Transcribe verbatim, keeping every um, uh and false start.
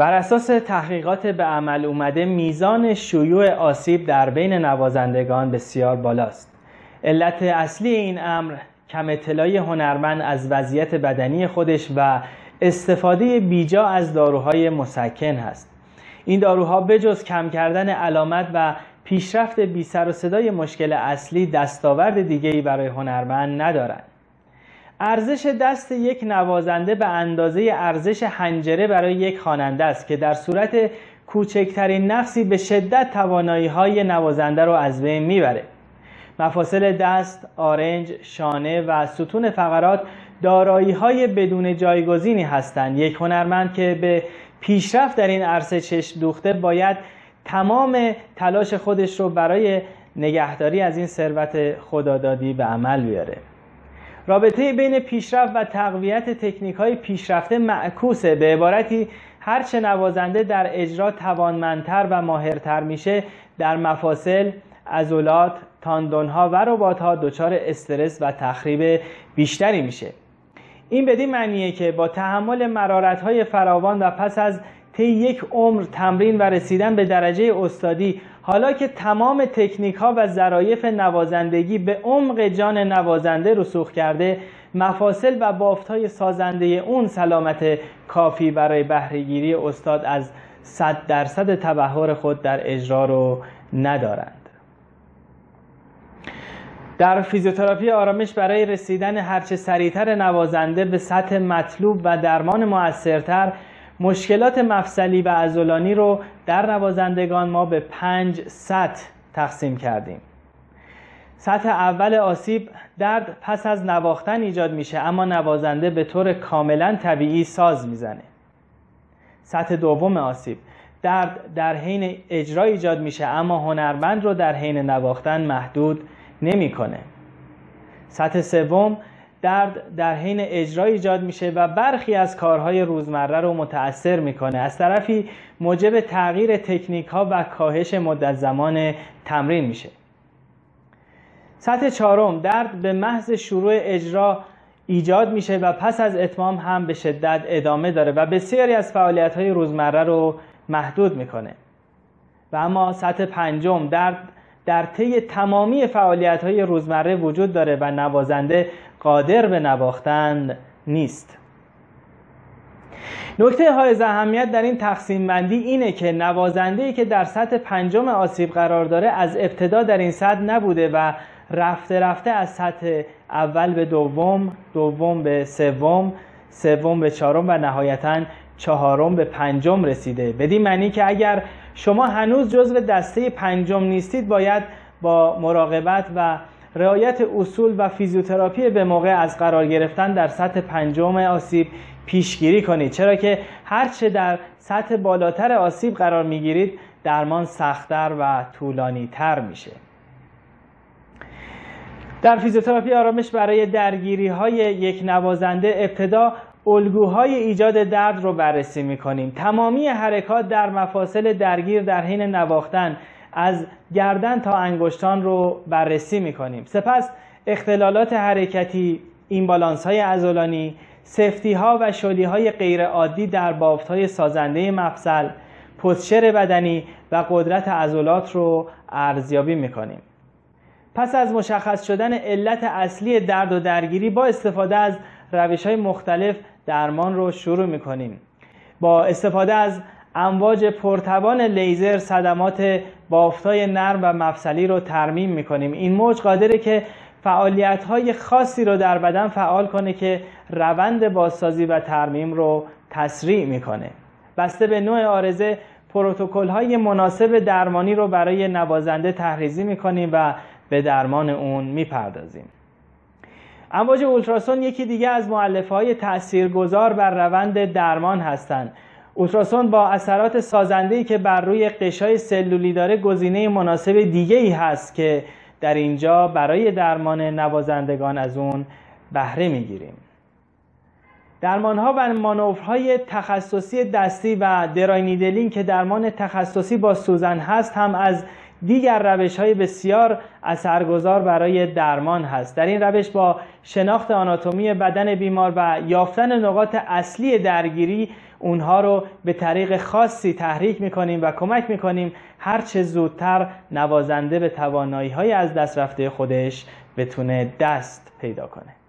بر اساس تحقیقات به عمل اومده میزان شیوع آسیب در بین نوازندگان بسیار بالاست. علت اصلی این امر کم اطلاعی هنرمند از وضعیت بدنی خودش و استفاده بیجا از داروهای مسکن هست. این داروها بجز کم کردن علامت و پیشرفت بی سر و صدای مشکل اصلی دستاورد دیگه‌ای برای هنرمند ندارند. ارزش دست یک نوازنده به اندازه ارزش حنجره برای یک خواننده است که در صورت کوچکترین نقصی به شدت توانایی‌های نوازنده را از بین میبره. مفاصل دست، آرنج، شانه و ستون فقرات دارایی‌های بدون جایگزینی هستند. یک هنرمند که به پیشرفت در این عرصه چشم دوخته باید تمام تلاش خودش رو برای نگهداری از این ثروت خدادادی به عمل بیاره. رابطه بین پیشرفت و تقویت تکنیک‌های پیشرفته معکوسه. به عبارتی هرچه نوازنده در اجرا توانمندتر و ماهرتر میشه، در مفاصل، عضلات، تاندون‌ها و رباط‌ها دچار استرس و تخریب بیشتری میشه. این بدین معنیه که با تحمل مرارت‌های فراوان و پس از طی یک عمر تمرین و رسیدن به درجه استادی، حالا که تمام تکنیک‌ها و ظرایف نوازندگی به عمق جان نوازنده رسوخ کرده، مفاصل و بافت‌های سازنده اون سلامت کافی برای بهره‌گیری استاد از صد درصد تبحر خود در اجرا رو ندارند. در فیزیوتراپی آرامش برای رسیدن هرچه سریعتر نوازنده به سطح مطلوب و درمان مؤثرتر، مشکلات مفصلی و عضلانی رو در نوازندگان ما به پنج سطح تقسیم کردیم. سطح اول آسیب، درد پس از نواختن ایجاد میشه اما نوازنده به طور کاملا طبیعی ساز میزنه. سطح دوم آسیب، درد در حین اجرا ایجاد میشه اما هنرمند رو در حین نواختن محدود نمیکنه. سطح سوم، درد در حین اجرا ایجاد میشه و برخی از کارهای روزمره رو متأثر میکنه. از طرفی موجب تغییر تکنیک ها و کاهش مدت زمان تمرین میشه. سطح چهارم، درد به محض شروع اجرا ایجاد میشه و پس از اتمام هم به شدت ادامه داره و بسیاری از فعالیت های روزمره رو محدود میکنه. و اما سطح پنجم، درد در طی تمامی فعالیت‌های روزمره وجود داره و نوازنده قادر به نواختن نیست. نکته حائز اهمیت در این تقسیم بندی اینه که نوازنده‌ای که در سطح پنجم آسیب قرار داره از ابتدا در این سطح نبوده و رفته رفته از سطح اول به دوم، دوم به سوم، سوم به چهارم و نهایتاً چهارم به پنجم رسیده. بدین معنی که اگر شما هنوز جزو دسته پنجم نیستید، باید با مراقبت و رعایت اصول و فیزیوتراپی به موقع از قرار گرفتن در سطح پنجم آسیب پیشگیری کنید، چرا که هرچه در سطح بالاتر آسیب قرار میگیرید درمان سخت‌تر و طولانی تر میشه. در فیزیوتراپی آرامش برای درگیری های یک نوازنده ابتدا الگوهای ایجاد درد رو بررسی میکنیم. تمامی حرکات در مفاصل درگیر در حین نواختن از گردن تا انگشتان رو بررسی میکنیم. سپس اختلالات حرکتی، ایمبالانس های عضلانی، سفتی ها و شلی های غیر عادی در بافت های سازنده مفصل، پوزچر بدنی و قدرت عضلات رو ارزیابی میکنیم. پس از مشخص شدن علت اصلی درد و درگیری، با استفاده از روش‌های مختلف درمان رو شروع می‌کنیم. با استفاده از امواج پرتوان لیزر صدمات بافت‌های نرم و مفصلی رو ترمیم می‌کنیم. این موج قادره که فعالیت‌های خاصی رو در بدن فعال کنه که روند بازسازی و ترمیم رو تسریع می‌کنه. بسته به نوع عارضه پروتکل‌های مناسب درمانی رو برای نوازنده طرح‌ریزی می‌کنیم و به درمان اون می‌پردازیم. امواج اولتراسون یکی دیگه از مؤلفه‌های تاثیرگذار بر روند درمان هستند. اولتراسون با اثرات سازنده‌ای که بر روی غشای سلولی داره گزینه مناسب دیگه‌ای هست که در اینجا برای درمان نوازندگان از اون بهره می‌گیریم. درمان‌ها و مانورهای تخصصی دستی و درای نیدلینگ که درمان تخصصی با سوزن هست هم از دیگر روش‌های بسیار اثرگذار برای درمان هست. در این روش با شناخت آناتومی بدن بیمار و یافتن نقاط اصلی درگیری، اونها رو به طریق خاصی تحریک میکنیم و کمک میکنیم هر چه زودتر نوازنده به توانایی‌های از دست رفته خودش بتونه دست پیدا کنه.